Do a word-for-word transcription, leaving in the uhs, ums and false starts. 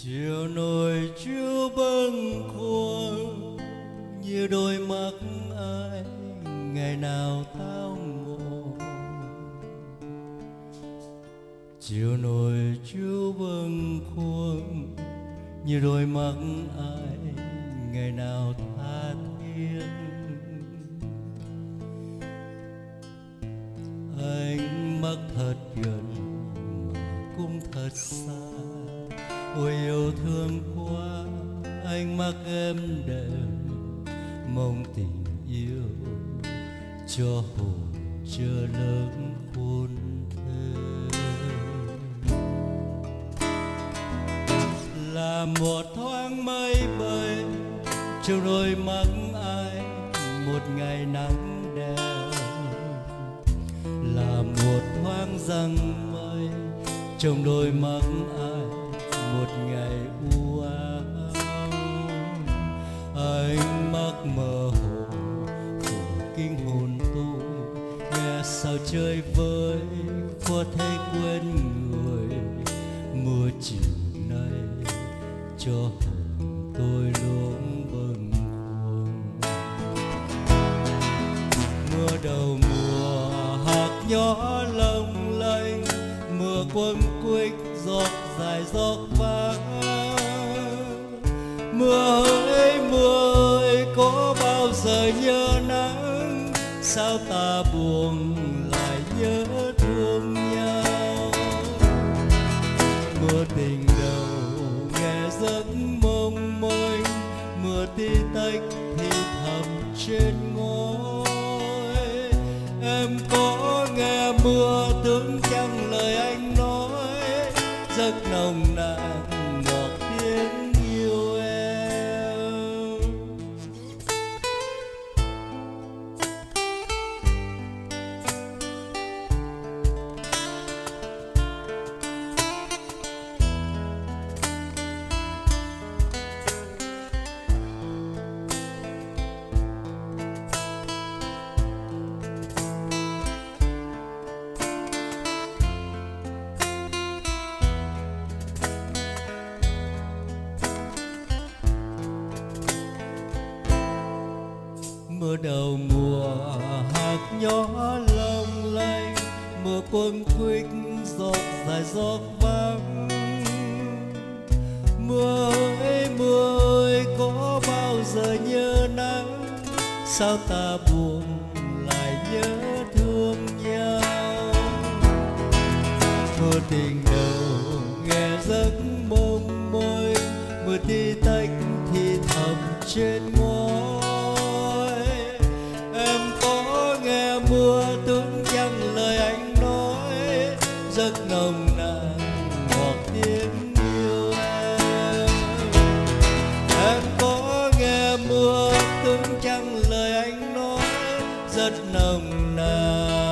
chiều nổi chiếu bâng khuâng như đôi mắt ai ngày nào tao ngộ. Chiều nổi chiếu bâng khuâng như đôi mắt ai ngày nào tha thiết. Anh mắc thật gần mà cũng thật xa, ôi yêu thương quá anh mắc em đềm, mong tình yêu cho hồn chưa lớn khôn thơ. Là một thoáng mây bay trong đôi mắt ai một ngày nắng đeo, là một thoáng răng mây trong đôi mắt ai một ngày u ám. Anh mắc mơ hồ của kinh hồn tôi, nghe sao chơi với có thể quên người. Mưa chiều nay cho hồn tôi luôn bâng khuâng. Mưa đầu mùa hạt nhỏ lồng lanh, mưa quấn quýt giọt dài giọt vàng. Mưa ơi mưa ơi có bao giờ nhớ nắng, sao ta buồn lại nhớ thương nhau. Mưa tình đầu nghe giấc mong manh, mưa tí tách thì thầm trên ngôi. Em có nghe mưa tưởng chăng lời anh nói, rất nồng nàn ngọt tiếng yêu em. Mưa đầu mùa hạt nhỏ long lanh, mưa quấn quýt giọt dài giọt vắng. Mưa ơi mưa ơi có bao giờ nhớ nắng, sao ta buồn lại nhớ thương nhau. Mưa tình đầu nghe giấc mong manh, mưa tí tách thì thầm trên ngôi. Mưa tưởng chăng lời anh nói, rất nồng nàn ngọt tiếng yêu em. Em có nghe mưa tưởng chăng lời anh nói, rất nồng nàn